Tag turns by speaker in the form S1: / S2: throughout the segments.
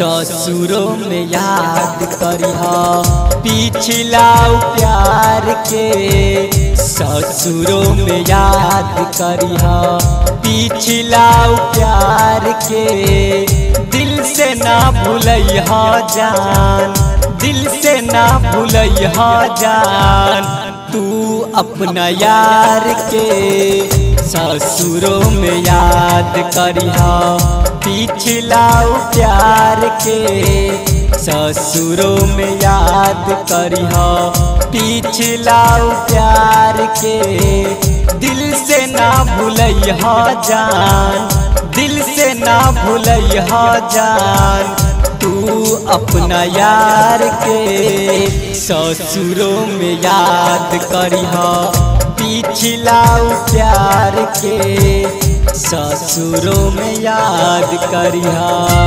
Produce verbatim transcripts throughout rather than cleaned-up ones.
S1: ससुरों में याद करिहा पिछला प्यार के। ससुरों में याद करिहा पिछला प्यार के। दिल से ना भूलैहा जान, दिल से ना भूलैहा जान, तू अपना यार के। ससुरों में याद करिहा पिछला प्यार के। ससुरों में याद करिहा पिछला प्यार के। दिल से ना भूलैहा जान, दिल से ना भूलैहा जान, तू अपना यार के। ससुरों में याद करिहा पिछला प्यार के। ससुरों में याद करिहा।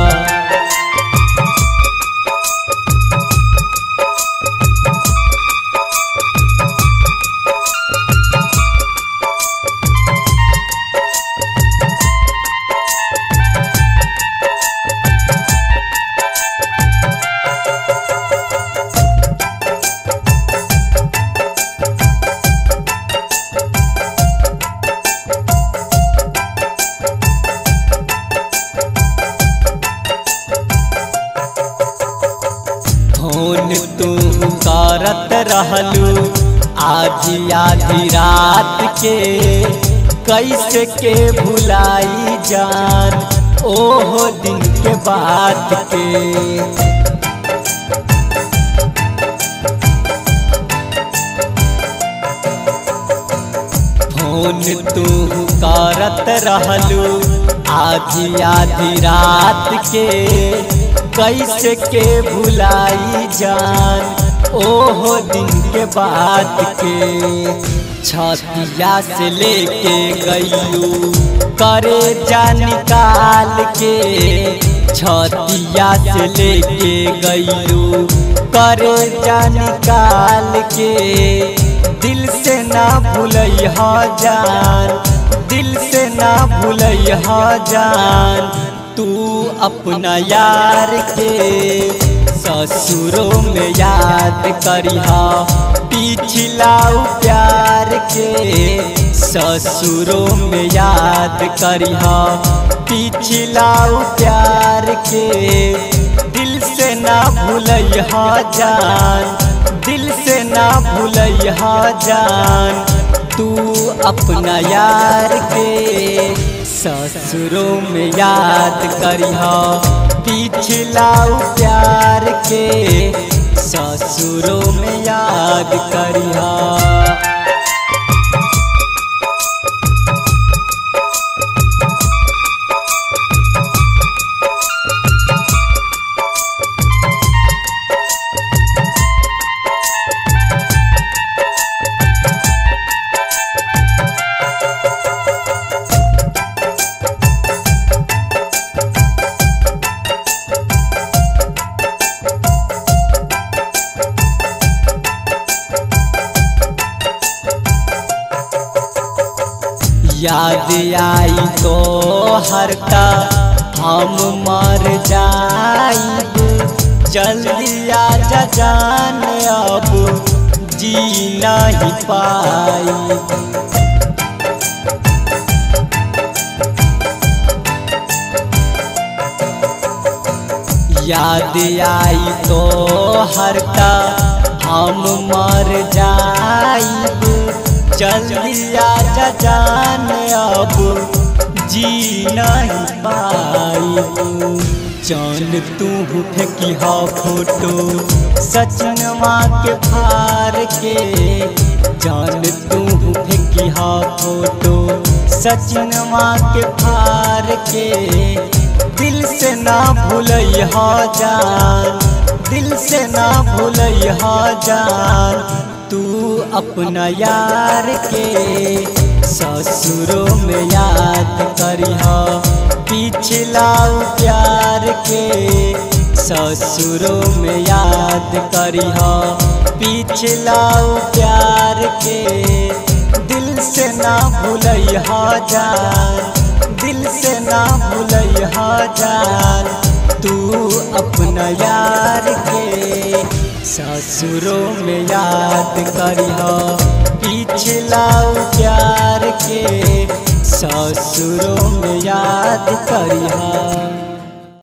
S1: फोन तू करत रहलू आधी आधी रात के। कैसे के भुलाई जान ओहो दिन के बात के। फोन तू करत रहलू आधी आधी रात के। कैसे के भुलाई जान ओहो दिन के बात के। छतिया से लेके गईलू करे जा निकाल के। छतिया से लेके गईलू करे जा निकाल के। दिल से ना भूलैहा जान, दिल से ना भूलैहा जान, तू अपना यार के। ससुरों में याद करिहा पिछला प्यार के। ससुरों में याद करिहा पिछला प्यार के। दिल से ना भूलैहा जान, दिल से ना भूलैहा जान, तू अपना यार के। ससुरों में याद करिहा पिछला प्यार के। ससुरों में याद करिहा। याद आई तो हरता हम मर जाइब। जल्दी आजा जान अब जी नहीं पाइब। याद आई तो हरता हम मर जाइब। जल्दी आजा जान अब जी नहीं पाइब। जान तू फेंकिहा फोटो सचिनवा के फार के। जान तू फेंकिहा फोटो सचिनवा के फार के। दिल से ना भूलैहा जान, दिल से ना भूलैहा जान, तू अपना यार के। ससुरों में याद करिहा पिछला प्यार के। ससुरों में याद करिहा पिछला प्यार के। दिल से ना भूलैहा जान, दिल से ना भूलैहा जान, तू न यार के, ससुरों में याद करिह पिछला प्यार के, ससुरों में याद करिह।